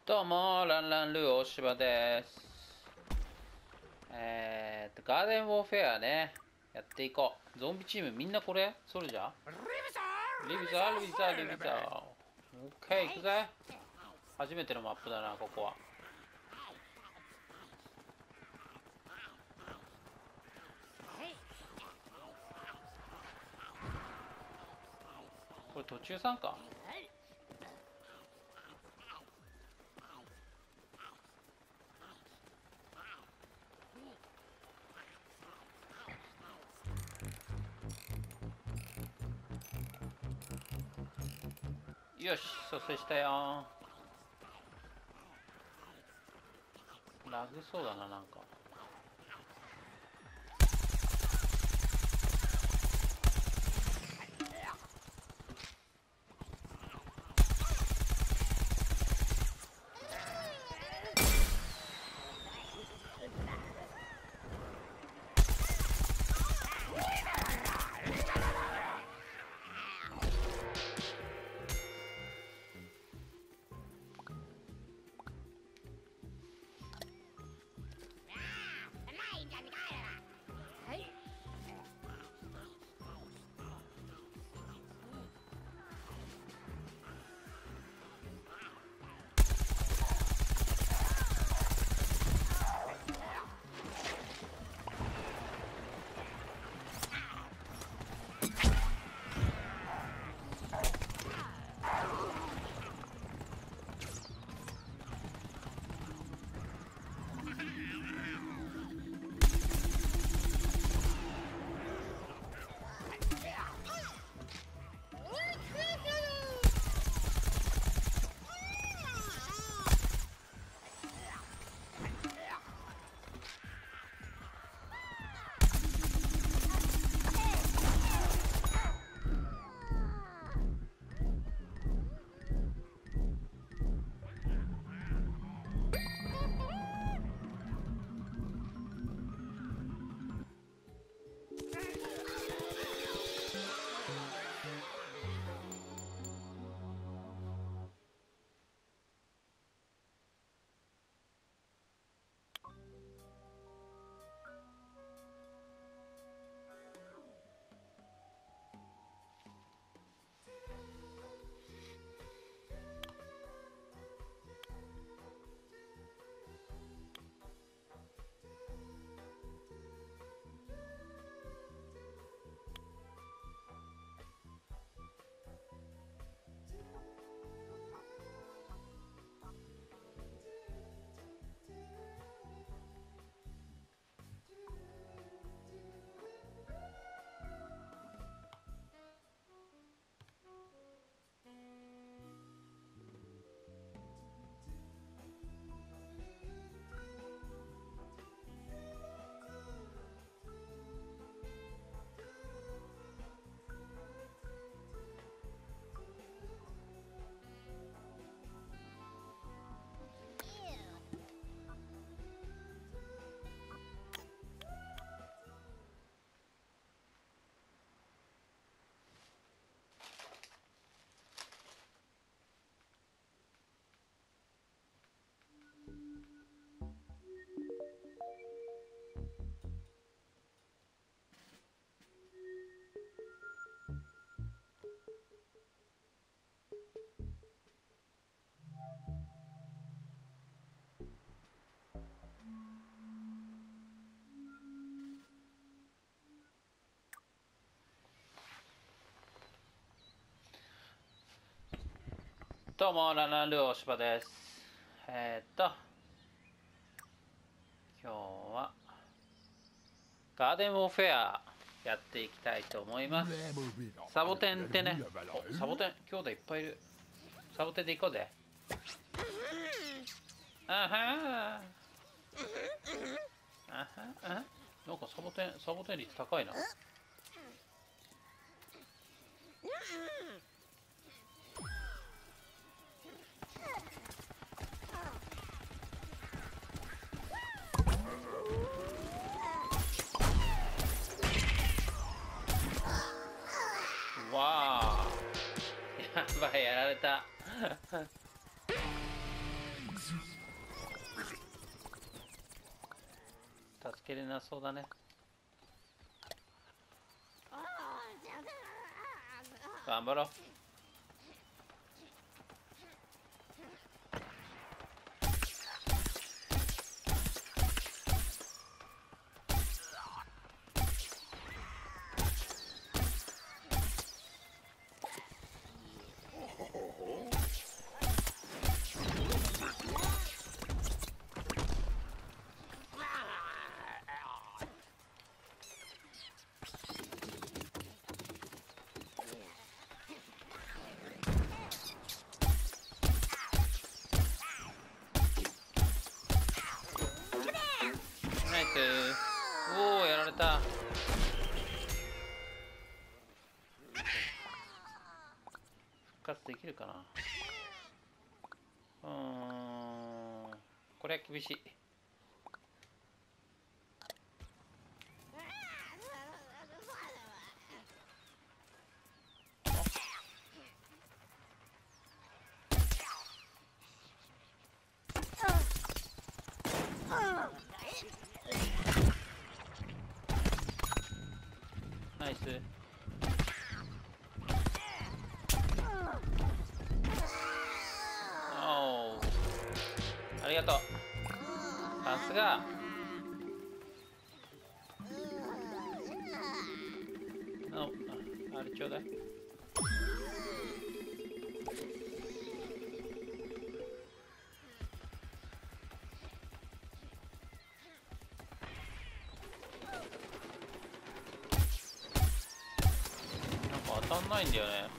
どうも、ランランルー大柴です。ガーデンウォーフェアね、やっていこう。ゾンビチームみんなこれソルジャーリビザーリビザーリビザー。オッケー、行くぜ。初めてのマップだな、ここは。これ途中参加？よし、蘇生したよ。ラグそうだな、なんか。どうも、ランランルー大柴です。今日はガーデンウォーフェアやっていきたいと思います。サボテンってね、サボテン兄弟いっぱいいる。サボテンで行こうぜ。あはーあはあ、なんかサボテン率高いな。わあ、やばい、やられた。 けれなそうだね。頑張ろう。ナイス。おお、やられた。復活できるかな。これは厳しい。ナイス。おー、ありがとう。さすが。あれちょうだい。なんか当たんないんだよね。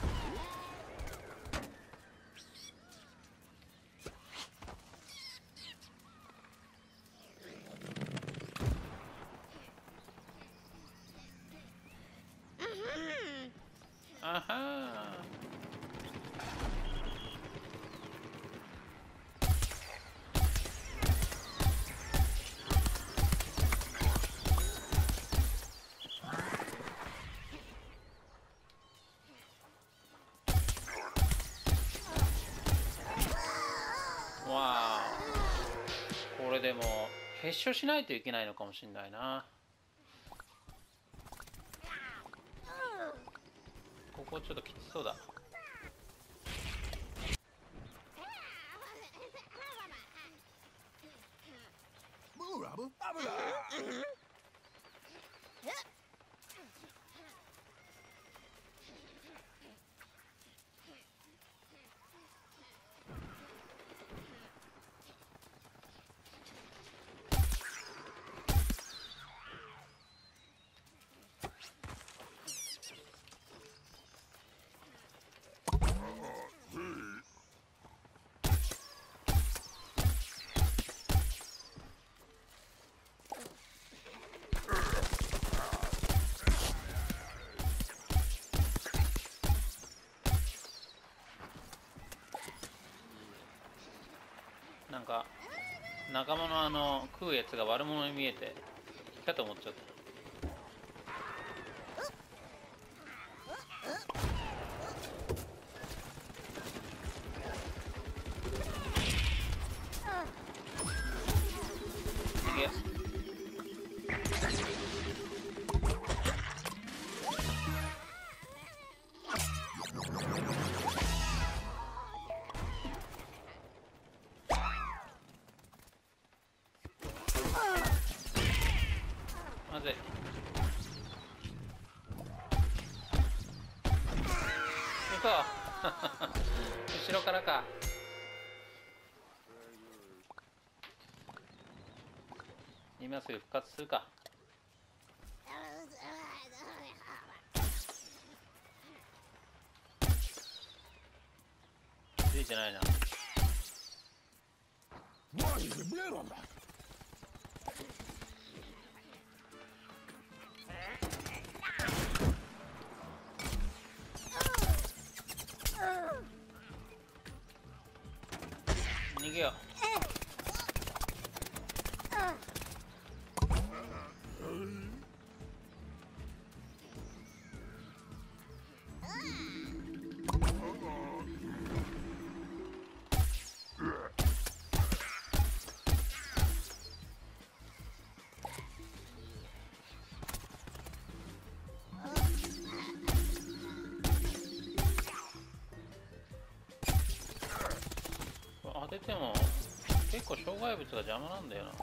あはー。わあ、これでもへっしょしないといけないのかもしれないな。ここちょっときつそうだ。なんか仲間の食うやつが悪者に見えて来たと思っちゃった。逃げ。まずい。行こう。後ろからか。今すぐ復活するか。ついてないな。逃げよう。 ても結構障害物が邪魔なんだよな。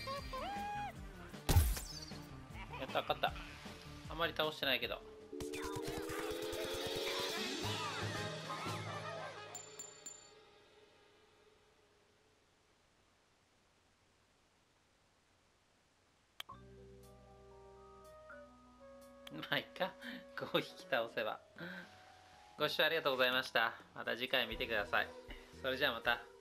やった、勝った。あんまり倒してないけど。まあいっか。5匹倒せば。ご視聴ありがとうございました。また次回見てください。それじゃあまた。